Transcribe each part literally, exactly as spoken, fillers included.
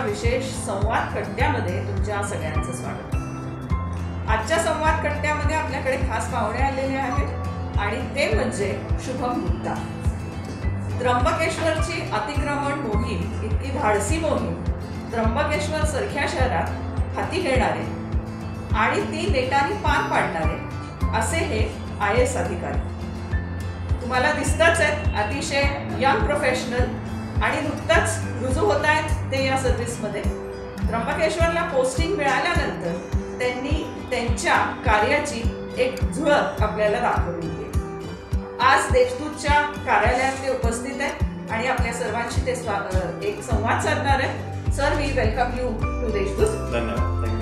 विशेष संवाद कट्ट्यामध्ये तुमच्या सगळ्यांचं स्वागत. आजच्या संवाद कट्ट्यामध्ये आपल्याकडे खास पाहुणे आलेले आहेत आणि ते म्हणजे शुभम गुप्ता. त्र्यंबकेश्वरची अतिक्रमण मोहीम, इतकी धाडसी मोहीम त्र्यंबकेश्वर सारख्या शहरात हाती घेणारे आणि ती नेटाने पार पाडणारे असे हे आय एस अधिकारी. तुम्हाला दिसतच आहेत, अतिशय यंग प्रोफेशनल आणि नुकताच रुजू होत आहेत ते या सर्व्हिसमध्ये. त्र्यंबकेश्वरला पोस्टिंग मिळाल्यानंतर त्यांनी त्यांच्या कार्याची एक झुळक आपल्याला दाखवली आहे. आज देशदूतच्या कार्यालयात ते उपस्थित आहेत आणि आपल्या सर्वांशी ते एक संवाद साधणार आहे. Sir, we welcome you to Deshdoot. धन्यवाद. Thank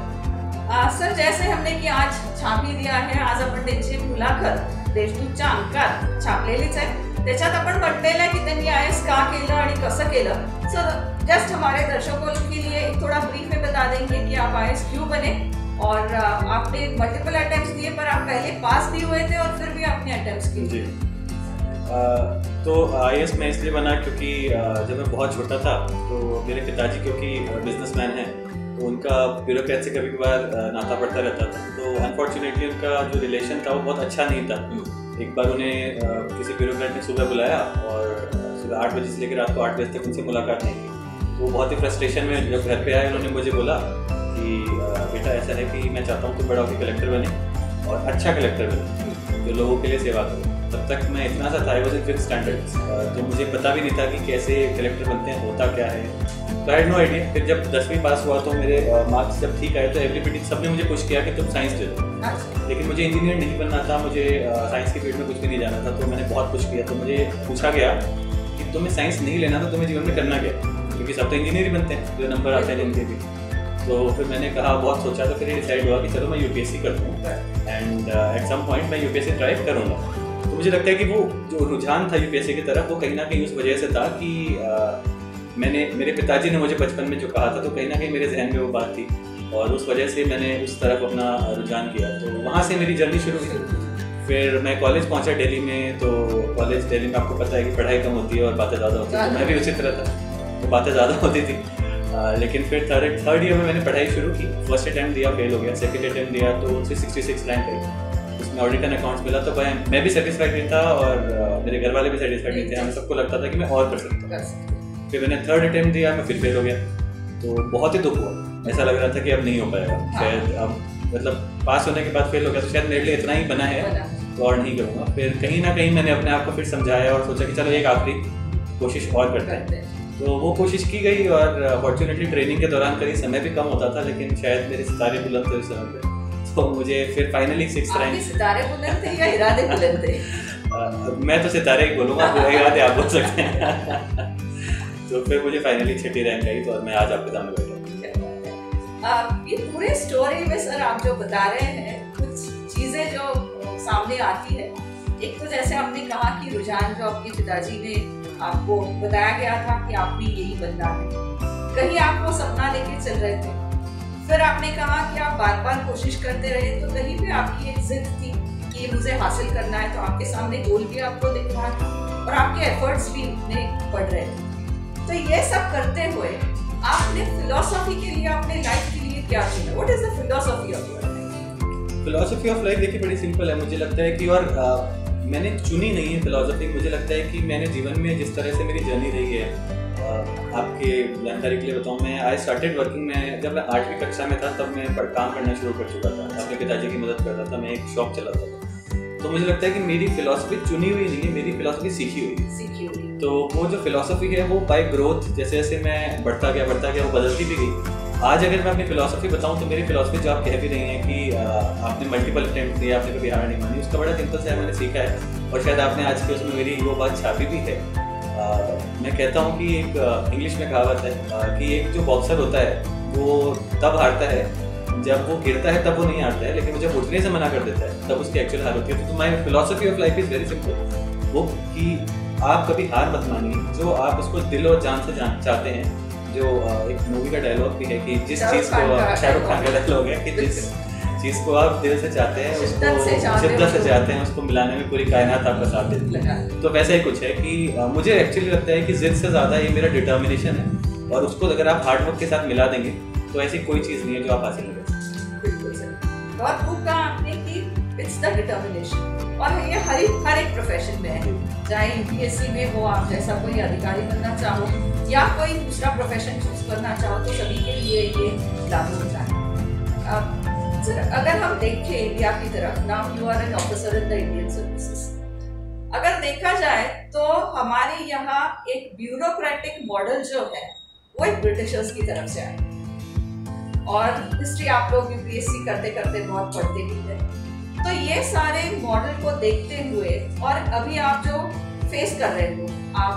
you sir. जैसे हमने की आज छापी दिया है, आज आपण त्यांची मुलाखत देशदूतच्या अंकात छापलेलीच आहे. त्याच्यात आपण म्हटलेलं आहे की त्यांनी आय एस का केलं आणि कसं केलं. सर, जस्ट हमारे दर्शकों के लिए एक थोड़ा ब्रीफ में बता देंगे कि आप आई एस क्यों बने और आपने मल्टीपल अटेम्प्ट्स दिए, पर आप पहले पास भी हुए थे और फिर भी आपने अटेम्प्ट्स किए. जी, आ, तो आई एस मैं इसलिए बना क्योंकि जब मैं बहुत छोटा था तो मेरे पिताजी क्योंकि बिजनेसमैन हैं तो उनका ब्यूरोक्रेट से कभी कभार नाता पड़ता रहता था. तो अनफॉर्चुनेटली उनका जो रिलेशन था वो बहुत अच्छा नहीं था. एक बार उन्हें किसी ब्यूरोक्रेट ने सुबह बुलाया और सुबह आठ बजे से लेकर रात को आठ बजे तक उनसे मुलाकात नहीं की. तो वो बहुत ही फ्रस्ट्रेशन में जब घर पे आए उन्होंने मुझे बोला कि बेटा ऐसा है कि मैं चाहता हूँ तुम बड़ा होकर कलेक्टर बने और अच्छा कलेक्टर बने जो लोगों के लिए सेवा करो. तब तक मैं इतना सा था, I was in fifth standard, तो मुझे पता भी नहीं था कि कैसे कलेक्टर बनते हैं, होता क्या है. तो आई हैड नो आइडिया. फिर जब दसवीं पास हुआ तो मेरे मार्क्स जब ठीक आए तो एवरीबडी सबने मुझे पुश किया कि तुम साइंस ले लो. लेकिन मुझे इंजीनियर नहीं बनना था, मुझे साइंस की फील्ड में कुछ भी नहीं जाना था. तो मैंने बहुत पुश किया. तो मुझे पूछा गया कि तुम्हें साइंस नहीं लेना तो तुम्हें जीवन में करना क्या, क्योंकि सब तो इंजीनियर ही बनते हैं जो नंबर आते हैं जिनके भी. तो फिर मैंने कहा, बहुत सोचा, तो फिर डिसाइड हुआ कि चलो मैं यूपीएससी करता हूँ एंड एट सम पॉइंट मैं यूपीएससी ट्राई करूँगा. तो मुझे लगता है कि वो जो रुझान था यूपीएससी की तरफ वो कहीं ना कहीं उस वजह से था कि आ, मैंने मेरे पिताजी ने मुझे बचपन में जो कहा था तो कहीं ना कहीं मेरे जहन में वो बात थी और उस वजह से मैंने उस तरफ अपना रुझान किया. तो वहाँ से मेरी जर्नी शुरू हुई. फिर मैं कॉलेज पहुँचा दिल्ली में. तो कॉलेज दिल्ली में आपको पता है कि पढ़ाई कम होती है और बातें ज़्यादा होती है. तो मैं भी उसी तरह था, तो बातें ज़्यादा होती थी. आ, लेकिन फिर थर्ड थर्ड ईयर में मैंने पढ़ाई शुरू की. फर्स्ट अटैम्प्ट दिया, फेल हो गया. सेकंड अटैम्प्ट दिया तो थ्री सिक्सटी सिक्स रैंक आई. उसमें ऑडिट एंड अकाउंट्स मिला. तो मैं मैं भी सेटिस्फाइड नहीं था और मेरे घर वाले भी सेटिस्फाइड नहीं थे. हमें सबको लगता था कि मैं और कर सकता हूँ. फिर मैंने थर्ड अटैम्प्ट दिया, मैं फिर फेल हो गया. तो बहुत ही दुख हुआ. ऐसा लग रहा था कि अब नहीं हो पाएगा शायद. अब मतलब पास होने के बाद फेल हो गया तो शायद मेरे लिए इतना ही बना है तो और नहीं करूँगा. फिर कहीं ना कहीं मैंने अपने आप को फिर समझाया और सोचा कि चलो एक आखिरी कोशिश और करते हैं. तो वो कोशिश की गई और फॉर्चुनेटली ट्रेनिंग के दौरान कहीं समय भी कम होता था, लेकिन शायद मेरे सितारे बुलंद थे उस समय पे. तो मुझे फिर फाइनली सिक्स रैंक. सितारे बुलंद थे या इरादे बुलंद थे? मैं तो सितारे ही बोलूँगा, इरादे आप बोल सकते हैं. तो फिर मुझे फाइनली छठी रैंक आई तो मैं आज आपके सामने बैठा. ये पूरे स्टोरी में सर आप जो बता रहे हैं कुछ चीजें जो सामने आती है. एक तो जैसे आपने कहा कि रुझान जो आपके पिताजी ने आपको बताया गया था कि आप भी यही बनना है, कहीं आप वो सपना लेके चल रहे थे. फिर आपने कहा कि आप बार बार कोशिश करते रहे तो कहीं भी आपकी एक जिद थी कि मुझे हासिल करना है. तो आपके सामने गोल भी आपको दिख रहा था और आपके एफर्ट्स भी इतने बढ़ रहे थे. तो ये सब करते हुए आपने फिलॉसफी के लिए, अपने लाइफ के लिए क्या चुना? What is the philosophy of your life? Philosophy of life देखिए बड़ी सिंपल है. मुझे लगता है कि और आ, मैंने चुनी नहीं है फिलॉसफी. मुझे लगता है कि मैंने जीवन में जिस तरह से मेरी जर्नी रही है, आ, आपके जानकारी के लिए बताऊं, मैं आई स्टार्टेड वर्किंग में जब मैं आठवीं कक्षा में था तब मैं काम करना शुरू कर चुका था. अपने पिताजी की मदद करता था. मैं एक शॉप चलाता था. तो मुझे लगता है कि मेरी फिलॉसफी चुनी हुई नहीं है, मेरी फिलॉसफी सीखी हुई है. सीखी हुई. तो वो जो फिलॉसफी है वो बाय ग्रोथ जैसे जैसे मैं बढ़ता गया बढ़ता गया वो बदलती भी गई. आज अगर मैं अपनी फिलॉसफी बताऊं तो मेरी फिलॉसफी जो आप कह भी रही हैं कि आ, आपने मल्टीपल अटेम्प्ट दिया, आपने कभी हार नहीं मानी, उसका बड़ा सिंपल सा मैंने सीखा है और शायद आपने आज के उसमें मेरी वो बात छापी भी है. आ, मैं कहता हूँ कि एक इंग्लिश में कहावत है आ, कि एक जो बॉक्सर होता है वो तब हारता है जब वो गिरता है, तब वो नहीं हारता है, लेकिन वो जब उठने से मना कर देता है तब उसकी एक्चुअल हार होती है. तो my philosophy of life is very simple. वो कि आप कभी हार मत मानिए, जो आप उसको दिल और जान से जान चाहते हैं. जो एक मूवी का डायलॉग भी है कि जिस चीज़ को शाहरुख खान का डायलॉग है कि जिस चीज़ को आप दिल से चाहते हैं, उसको शिद्दत से चाहते हैं, उसको मिलाने में पूरी कायनात आपका साथ देती है. तो वैसा ही कुछ है कि मुझे एक्चुअली लगता है कि जिद से ज़्यादा ये मेरा डिटर्मिनेशन है और उसको अगर आप हार्ड वर्क के साथ मिला देंगे तो ऐसी कोई चीज़ नहीं है जो आप हासिल नहीं कर सकते। बिल्कुल सर, बहुत खूब कहा आपने कि इट्स द डिटर्मिनेशन, और ये हर एक हर एक प्रोफेशन में है, चाहे यूपीएससी में हो, आप जैसा कोई अधिकारी बनना चाहो या कोई दूसरा प्रोफेशन चूज करना चाहो, तो सभी के लिए ये लागू होता है। अब सर, अगर हम देखें इंडिया की तरफ, now you are an officer in the Indian services, अगर देखा जाए तो हमारे यहाँ एक ब्यूरोक्रेटिक मॉडल जो है वो एक ब्रिटिशर्स की तरफ से आया, और हिस्ट्री आप लोग यूपीएससी करते करते बहुत पढ़ते भी हैं, तो ये सारे मॉडल को देखते हुए और अभी आप जो फेस कर रहे हो,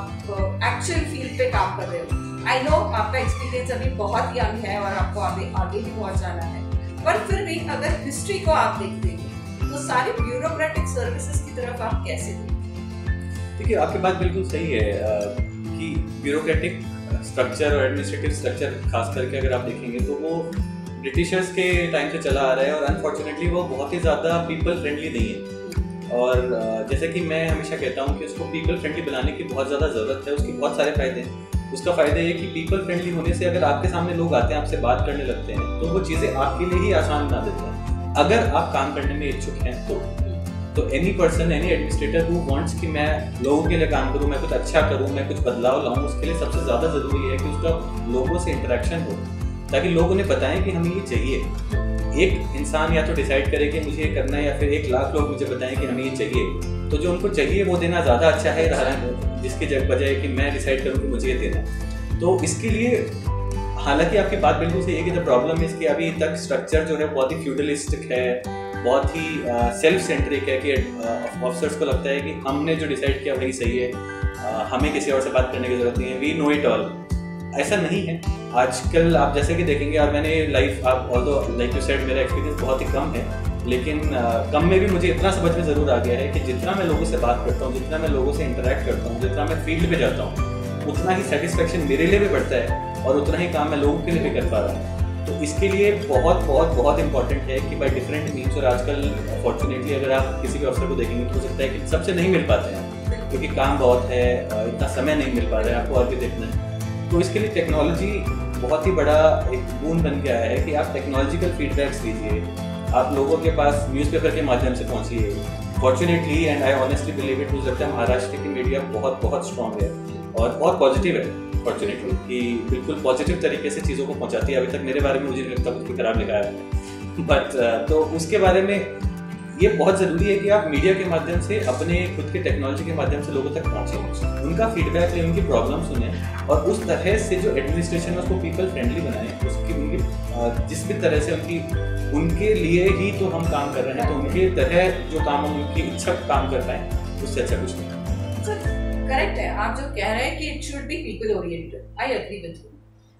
आप एक्चुअल फील्ड पे काम कर रहे हो, आई नो आपका एक्सपीरियंस अभी बहुत यंग है और आपको आगे आगे भी बहुत जाना है, पर फिर भी अगर हिस्ट्री को आप देखते हैं तो सारी ब्यूरोक्रेटिक सर्विसेज की तरफ आप कैसे देखते? देखिए, आपकी बात बिल्कुल सही है कि ब्यूरोक्रेटिक स्ट्रक्चर और एडमिनिस्ट्रेटिव स्ट्रक्चर खास करके अगर आप देखेंगे तो वो ब्रिटिशर्स के टाइम से चला आ रहा है, और अनफॉर्चुनेटली वो बहुत ही ज़्यादा पीपल फ्रेंडली नहीं है। और जैसे कि मैं हमेशा कहता हूँ कि उसको पीपल फ्रेंडली बनाने की बहुत ज़्यादा ज़रूरत है। उसके बहुत सारे फ़ायदे हैं। उसका फ़ायदा ये कि पीपल फ्रेंडली होने से अगर आपके सामने लोग आते हैं, आपसे बात करने लगते हैं, तो वो चीज़ें आपके लिए ही आसान बना देते हैं। अगर आप काम करने में इच्छुक हैं तो तो any person, any administrator who wants कि मैं लोगों के लिए काम करूं, मैं कुछ अच्छा करूं, मैं कुछ बदलाव लाऊं, उसके लिए सबसे ज़्यादा ज़रूरी है कि उसका लोगों से इंटरेक्शन हो, ताकि लोग उन्हें बताएं कि हमें ये चाहिए। एक इंसान या तो डिसाइड करे कि मुझे ये करना है, या फिर एक लाख लोग मुझे बताएं कि हमें ये चाहिए, तो जो उनको चाहिए वो देना ज़्यादा अच्छा है जिसके बजाय कि मैं डिसाइड करूँ कि मुझे ये देना है। तो इसके लिए हालांकि आपकी बात बिल्कुल सही है कि द प्रॉब्लम इसकी अभी तक स्ट्रक्चर जो है बहुत ही फ्यूडलिस्टिक है, बहुत ही सेल्फ सेंट्रिक है कि ऑफिसर्स को लगता है कि हमने जो डिसाइड किया वही सही है, uh, हमें किसी और से बात करने की जरूरत नहीं है, वी नो इट ऑल। ऐसा नहीं है। आजकल आप जैसे कि देखेंगे, और मैंने लाइफ आप ऑल्दो लाइक यू सेड मेरा एक्सपीरियंस बहुत ही कम है, लेकिन uh, कम में भी मुझे इतना समझ में ज़रूर आ गया है कि जितना मैं लोगों से बात करता हूँ, जितना मैं लोगों से इंटरेक्ट करता हूँ, जितना मैं फील्ड पे जाता हूँ, उतना ही सेटिस्फेक्शन मेरे लिए भी बढ़ता है और उतना ही काम मैं लोगों के लिए भी कर पा रहा हूँ। तो इसके लिए बहुत बहुत बहुत इंपॉर्टेंट है कि बाय डिफरेंट मीन्स, और आजकल फॉर्चुनेटली अगर आप किसी भी अफसर को देखेंगे तो हो सकता है कि सबसे नहीं मिल पाते हैं क्योंकि काम बहुत है, इतना समय नहीं मिल पा रहा है, आपको और भी देखना है। तो इसके लिए टेक्नोलॉजी बहुत ही बड़ा एक बून बन गया है कि आप टेक्नोलॉजिकल फीडबैक्स लीजिए, आप लोगों के पास न्यूज़पेपर के माध्यम से पहुँचिए। Fortunately and I honestly believe it, मुझे लगता है महाराष्ट्र की मीडिया बहुत बहुत स्ट्रॉन्ग है और बहुत पॉजिटिव है फॉर्चुनेटली, कि बिल्कुल पॉजिटिव तरीके से चीज़ों को पहुंचाती है। अभी तक मेरे बारे में मुझे नहीं लगता कुछ भी खराब लिखा है, बट तो उसके बारे में ये बहुत ज़रूरी है कि आप मीडिया के माध्यम से, अपने खुद के टेक्नोलॉजी के माध्यम से लोगों तक पहुँचें, उनका फीडबैक लें, उनकी प्रॉब्लम सुनें और उस तरह से जो एडमिनिस्ट्रेशन है उसको पीपल फ्रेंडली बनाएं। उसकी उनकी जिस भी तरह से उनकी उनके लिए ही तो हम काम कर रहे हैं, तो उनके तरह जो काम हम उनकी इच्छा काम कर पाएँ, उससे अच्छा कुछ नहीं। करेक्ट है आप जो कह रहे हैं कि it should be people oriented, I agree with you.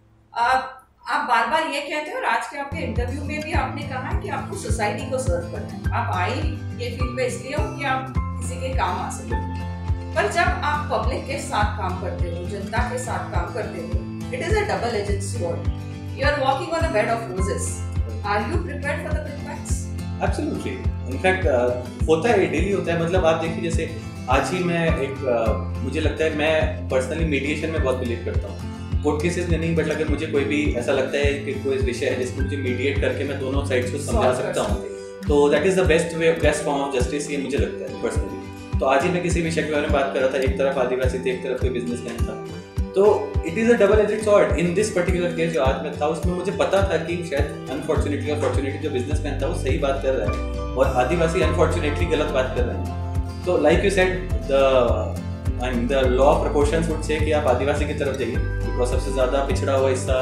आप आप बार बार ये कहते हो, और आज के आपके इंटरव्यू में भी आपने कहा है कि आपको सोसाइटी को सर्व करना है। आप आए ये फील्ड पे इसलिए हो कि आप किसी के काम आ सके, पर जब आप पब्लिक के साथ काम करते हो, जनता के साथ काम करते हो, it is a double edged sword. You are walking on a bed of roses. Are you prepared for the impacts? Absolutely, in fact होता है, डेली होता है। मतलब आप देखिए, जैसे आज ही मैं एक uh, मुझे लगता है, मैं पर्सनली मीडिएशन में बहुत बिलीव करता हूँ। कोर्ट केसेस में नहीं, बट अगर मुझे कोई भी ऐसा लगता है कि कोई विषय है जिसको मुझे मीडिएट करके मैं दोनों साइड्स को समझा सकता हूँ, तो that is the best way, best form of justice, ये मुझे लगता है पर्सनली। तो आज ही मैं किसी विषय के बारे में बात कर रहा था, एक तरफ आदिवासी थे, एक तरफ कोई बिजनेसमैन था, तो it is a double edged sword. In this particular case जो आज में था, उसमें मुझे पता था कि शायद अनफॉर्चुनेटली और फॉर्चुनेटली जो बिजनेसमैन था वो सही बात कर रहा है और आदिवासी अनफॉर्चुनेटली गलत बात कर रहे हैं। तो like you said, the I mean the law of proportions would say कि आप आदिवासी की तरफ जाइए, बिकॉज सबसे ज़्यादा पिछड़ा हुआ हिस्सा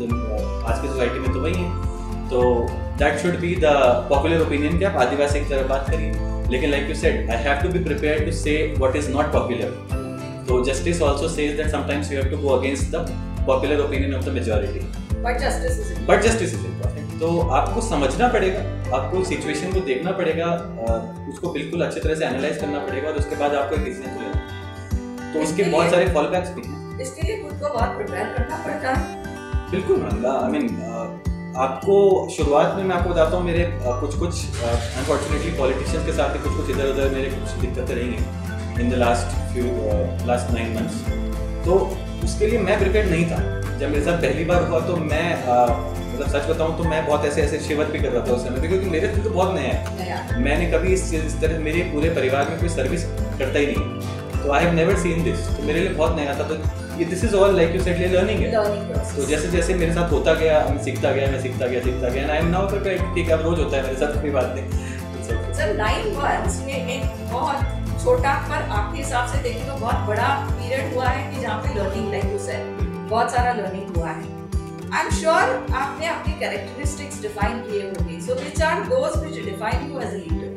आज की सोसाइटी में तो वही है। तो that should be the popular opinion कि आप आदिवासी की तरफ बात करिए। लेकिन like you said, I have to be prepared to say what is not popular. तो justice also says that sometimes you have to go against the popular opinion of the majority, but justice is but justice is important. तो आपको समझना पड़ेगा, आपको situation को देखना पड़ेगा, उसको बिल्कुल अच्छी तरह से एनालाइज करना पड़ेगा और उसके बाद आपको एक डिसीजन लेना है। तो उसके बहुत सारे फॉल बैक्स भी हैं। इसके लिए खुद को बहुत प्रिपेयर करना पड़ता है। बिल्कुल मंदा, आई मीन आपको शुरुआत में मैं आपको बताता हूँ, मेरे कुछ कुछ अनफॉर्चुनेटली पॉलिटिशियंस के साथ ही कुछ कुछ इधर उधर मेरे कुछ दिक्कतें रही हैं in the last few last nine months. तो उसके लिए मैं प्रिपेयर नहीं था। जब मेरे साथ पहली बार हुआ तो मैं मतलब सच बताऊं तो मैं बहुत ऐसे ऐसे शिवर भी कर रहा था उस समय पे, क्योंकि मेरे लिए तो बहुत नया है। मैंने कभी इस इस तरह मेरे पूरे परिवार में कोई सर्विस करता ही नहीं, तो I have never seen this. तो मेरे लिए बहुत नया था। तो ये this is all like you said, ये लर्निंग है। तो जैसे जैसे मेरे साथ होता गया, मैं सीखता गया मैं सीखता गया सीखता गया आई एम नाउ प्रिपेयर्ड। ठीक है, अब रोज होता है मेरे साथ, कोई बात नहीं। सर नाइन मंथ्स में एक बहुत छोटा पर आपके हिसाब से देखें तो बहुत बड़ा पीरियड हुआ है कि जहाँ पे लर्निंग लाइक यू सेड बहुत सारा लर्निंग हुआ है। आई एम श्योर आपने अपनी कैरेक्टरिस्टिक्स डिफाइन किए होंगे, so which are those which define you as a leader?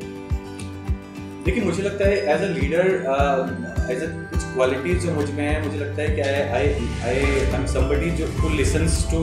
देखिए, मुझे लगता है as a leader as a कुछ क्वालिटीज जो मुझ में है, मुझे लगता है कि I I I am somebody जो who listens to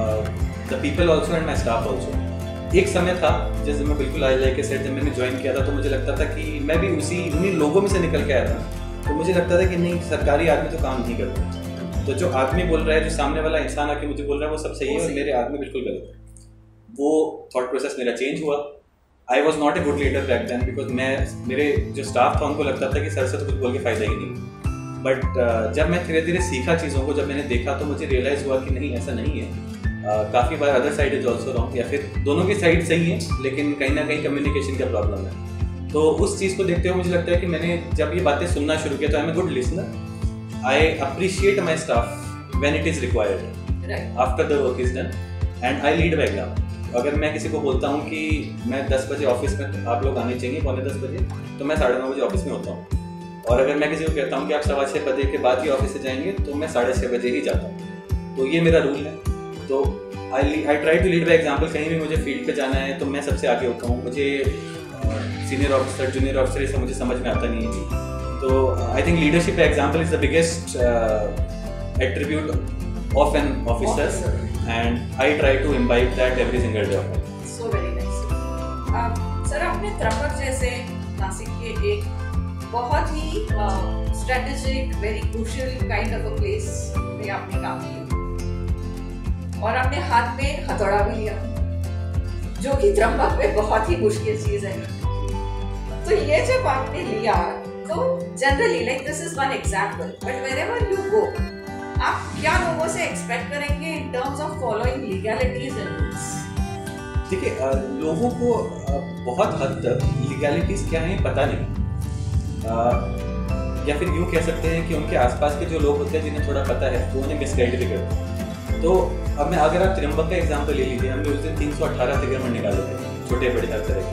the people also and my staff also. एक समय था जैसे मैं बिल्कुल आई लाइक ए सेड, जब मैंने ज्वाइन किया था तो मुझे लगता था कि मैं भी उसी उन्हीं लोगों में से निकल के आया था। तो मुझे लगता था कि नहीं, सरकारी आदमी तो काम नहीं करता। तो जो आदमी बोल रहा है, जो सामने वाला इंसान आके मुझे बोल रहा है, वो सब सही है और मेरे आदमी बिल्कुल गलत है। वो थॉट प्रोसेस मेरा चेंज हुआ। I was not a good leader back then, because मैं मेरे जो स्टाफ था उनको लगता था कि सर से तो कुछ बोल के फ़ायदा ही नहीं। बट uh, जब मैं धीरे धीरे सीखा चीज़ों को, जब मैंने देखा तो मुझे रियलाइज़ हुआ कि नहीं, ऐसा नहीं है। uh, काफ़ी बार other side is also wrong, या फिर दोनों की साइड सही है, लेकिन कहीं ना कहीं कम्युनिकेशन का प्रॉब्लम है। तो उस चीज़ को देखते हुए मुझे लगता है कि मैंने जब ये बातें सुनना शुरू किया तो I am a good listener. I appreciate my staff when it is required, right. After the work is done and I lead by example। अगर मैं किसी को बोलता हूँ कि मैं दस बजे ऑफिस में आप लोग आने चाहिए, पौने दस बजे, तो मैं साढ़े नौ बजे ऑफिस में होता हूँ। और अगर मैं किसी को कहता हूँ कि आप सवा छः बजे के बाद ही ऑफिस से जाएंगे, तो मैं साढ़े छः बजे ही जाता हूँ। तो ये मेरा रूल है। तो I I try to lead by example. कहीं भी मुझे फील्ड पे जाना है तो मैं सबसे आगे होता हूँ। मुझे सीनियर ऑफिसर, जूनियर ऑफिसर, ये सब मुझे समझ में आता नहीं है। तो I think leadership by example is the biggest attribute of an officer, officer and I try to imbibe that every single day of my life. So very nice. uh, sir आपने त्रंबक जैसे नासिक के एक बहुत ही strategic, very crucial kind of a place में आपने काम किया और आपने हाथ में हथौड़ा भी लिया, जो कि त्रंबक में बहुत ही मुश्किल चीज है। तो ये जब आपने लिया तो generally like this is one example, but wherever you go आप क्या लोगों से एक्सपेक्ट करेंगे in terms of following legalities and rules? देखिए, लोगों को बहुत हद तक लीगैलिटीज क्या हैं पता नहीं, आ, या फिर यूँ कह सकते हैं कि उनके आसपास के जो लोग होते हैं जिन्हें थोड़ा पता है वो उन्हें मिसगाइड भी करते हैं। तो अब मैं अगर आप त्रिम्बक का एग्जाम्पल ले लीजिए, हमने उस दिन तीन सौ अठारह तिग्रमण निकाले थे, छोटे बड़े हर तरह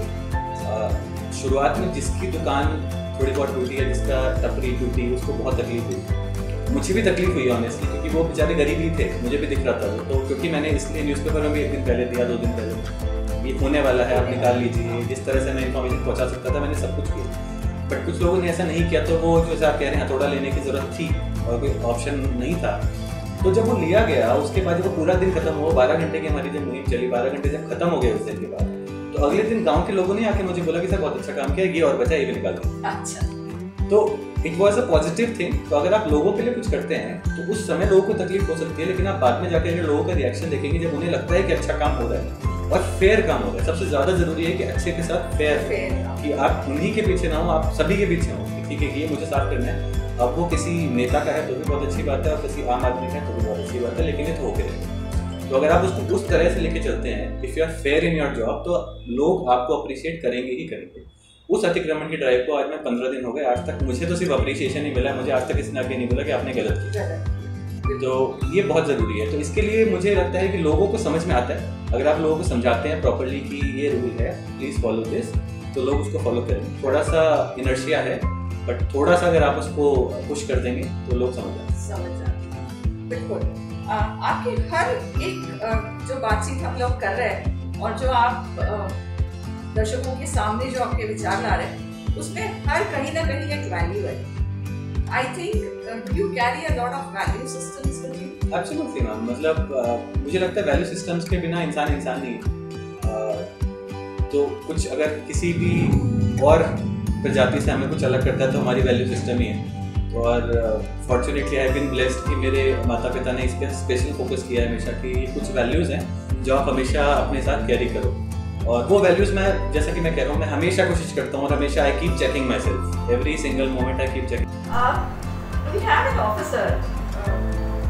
के। शुरुआत में जिसकी दुकान थोड़ी बहुत टूटी है, जिसका टपरी टूटी, उसको बहुत तकलीफ हुई। मुझे भी तकलीफ हुई ऑनेस्टली, क्योंकि वो बेचारे गरीब ही थे, मुझे भी दिख रहा था वो। तो क्योंकि मैंने इसलिए न्यूज़पेपर में भी एक दिन पहले दिया, दो दिन पहले, ये होने वाला है, आप निकाल लीजिए। जिस तरह से मैं इन्फॉर्मेशन पहुंचा सकता था मैंने सब कुछ किया। बट कुछ लोगों ने ऐसा नहीं किया, तो वो जैसे आप कह रहे हैं हथौड़ा लेने की ज़रूरत थी और कोई ऑप्शन नहीं था। तो जब वो लिया गया, उसके बाद जब वो पूरा दिन खत्म हुआ, बारह घंटे की हमारी जब मुहिम चली, बारह घंटे जब खत्म हो गए उस दिन के बाद, तो अगले दिन गाँव के लोगों ने आके मुझे बोला कि सर बहुत अच्छा काम किया, ये और बचा, ये भी निकाल दिया। अच्छा, तो it was a positive thing. तो अगर आप लोगों के लिए कुछ करते हैं तो उस समय लोगों को तकलीफ हो सकती है, लेकिन आप बाद में जाकर अगर लोगों का रिएक्शन देखेंगे, जब उन्हें लगता है कि अच्छा काम हो रहा है और फेयर काम हो रहा है। सबसे ज्यादा जरूरी है कि अच्छे के साथ फेयर, कि आप उन्हीं के पीछे ना हो, आप सभी के पीछे हो। ठीक है, ये मुझे साफ करना है। अब वो किसी नेता का है तो भी बहुत अच्छी बात है, और किसी आम आदमी का है तो भी बहुत अच्छी बात है, लेकिन ये तो होके रहेगा। तो अगर आप उसको उस तरह से लेके चलते हैं, if you are fair in your job, तो लोग आपको अप्रिशिएट करेंगे ही करेंगे। उस अतिक्रमण की ड्राइव को आज मैं पंद्रह दिन हो गए, आज तक मुझे तो सिर्फ अप्रिशिएशन ही मिला है। मुझे आज तक किसी ने आगे नहीं बोला कि आपने गलत किया। तो ये बहुत ज़रूरी है। तो इसके लिए मुझे लगता है कि लोगों को समझ में आता है। अगर आप लोगों को समझाते हैं प्रॉपर्ली कि ये रूल है, प्लीज़ फॉलो दिस, तो लोग उसको फॉलो करेंगे। थोड़ा सा इनर्शिया है, बट थोड़ा सा अगर आप उसको पुश कर देंगे तो लोग समझ जाएंगे। समझ जाएंगे, बिल्कुल। आपकी हर एक जो बातचीत हम लोग कर रहे हैं और जो आप दर्शकों के सामने जो आपके विचार ला रहे हैं, उसमें हर कहीं ना कहीं एक वैल्यू है। I think you carry a lot of value systems with you. Absolutely ma'am, मतलब uh, मुझे लगता है वैल्यू सिस्टम्स के बिना इंसान इंसान नहीं है। uh, तो कुछ अगर किसी भी और प्रजाति से हमें कुछ अलग करता है तो हमारी वैल्यू सिस्टम ही है। तो और fortunately I have been blessed कि मेरे माता पिता ने इस पर स्पेशल फोकस किया है हमेशा, कि कुछ वैल्यूज़ हैं जो आप हमेशा अपने साथ कैरी करो। और वो वैल्यूज मैं, जैसा कि मैं कह रहा हूँ, मैं हमेशा कोशिश करता हूँ और हमेशा I keep checking myself, every single moment I keep checking. We have an officer uh, who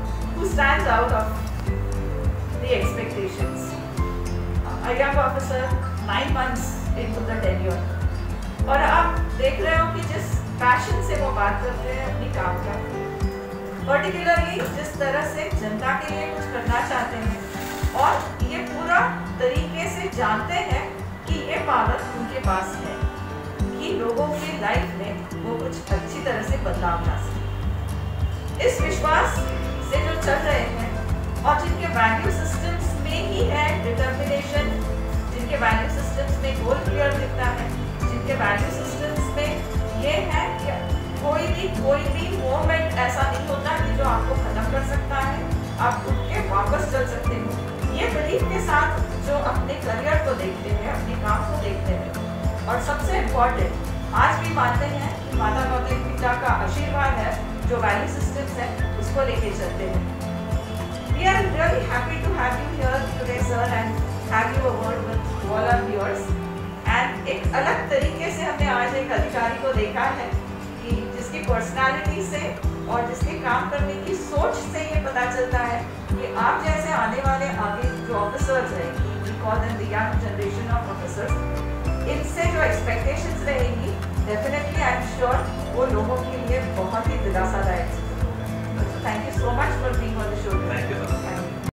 who stands out of the expectations? A young officer, nine months into the tenure, और आप देख रहे हो कि जिस passion से वो बात करते हैं अपनी काम का, पर्टिकुलरली जिस तरह से जनता के लिए कुछ करना चाहते हैं और ये पूरा तरीके से जानते हैं कि ये पावर उनके पास है कि लोगों की लाइफ में वो कुछ अच्छी तरह से बदलाव ला सके। इस विश्वास से जो चल रहे हैं और जिनके वैल्यू सिस्टम्स में ही है डिटर्मिनेशन, जिनके वैल्यू सिस्टम्स में गोल क्लियर दिखता है, जिनके वैल्यू सिस्टम्स में ये है कि कोई भी कोई भी मोमेंट ऐसा नहीं होता कि जो आपको खत्म कर सकता है, आप उठ के वापस चल सकते हो। ये बिलीफ के साथ जो अपने करियर को देखते हैं, अपने काम को देखते हैं, और सबसे इम्पोर्टेंट आज भी मानते हैं कि माता गौतमी पिता का आशीर्वाद है, जो वैल्यू सिस्टम्स है उसको लेके चलते हैं। We are really happy to have you here today, sir, and have you a word with all our viewers. And एक अलग तरीके से हमने आज एक अधिकारी को देखा है कि जिसकी पर्सनालिटी से और जिसके काम करने की सोच से ये पता चलता है कि आप जैसे आने वाले आगे जो ऑफिसर्स हैं, we call them the young generation of officers, इनसे जो एक्सपेक्टेशंस रहेंगी, डेफिनेटली आई एम श्योर वो लोगों के लिए बहुत ही दिलासादायक होगा। Thank you so much for being on the show. Thank you.